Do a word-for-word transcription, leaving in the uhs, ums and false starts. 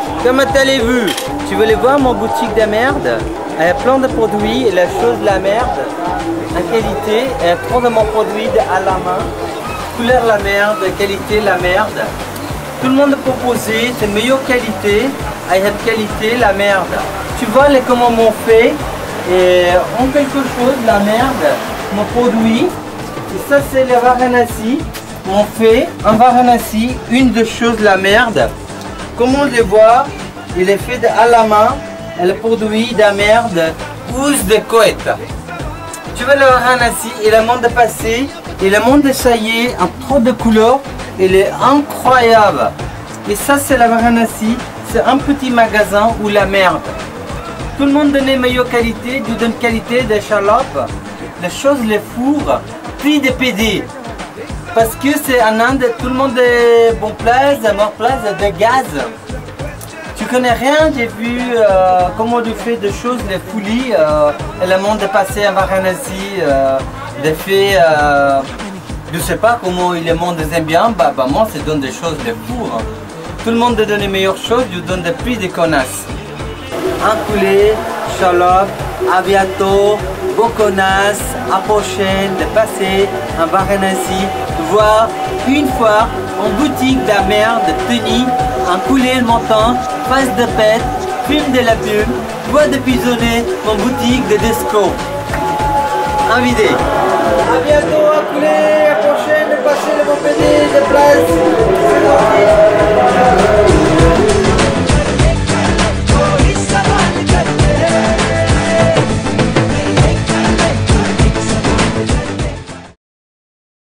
Comme tu l'as vu, tu veux aller voir mon boutique de merde? Il y a plein de produits et la chose de la merde en qualité. Il y a trop de mon produit à la main. Couleur la merde, qualité la merde. Tout le monde proposé de meilleure qualité. Il y a de qualité la merde. Tu vois les, comment on fait et en quelque chose la merde, mon produit. Et ça c'est le Varanasi. On fait un Varanasi, une des choses la merde. Comme on le voit, il est fait à la main. Et le produit de la merde, housse de couette. Tu vois le Varanasi, il est monde passé, il est monde essaillé en trop de couleurs, il est incroyable. Et ça c'est la Varanasi, c'est un petit magasin où la merde. Tout le monde donne meilleure qualité, du donne qualité de chalope, les choses, les fours, prix de P D. Parce que c'est en Inde, tout le monde est bon place, mort place de gaz. Tu connais rien, j'ai vu euh, comment on fait des choses, les fouilles, euh, et le monde est passé à Varanasi, euh, des faits, euh, je sais pas comment il le monde aime bien, bah, bah moi c'est donne des choses, les fous. Hein. Tout le monde donne les meilleures choses, je donne des prix des connasses. Un poulet, chalope, à bientôt, bon connasse, à prochaine, de passer à Varanasi, voir une fois en boutique de la merde, tenue, un poulet le montant, face de pète, film de la pub, bois de pisonner, en boutique de disco. Invité. A bientôt, un poulet, à prochaine, de passer le bon P D de place.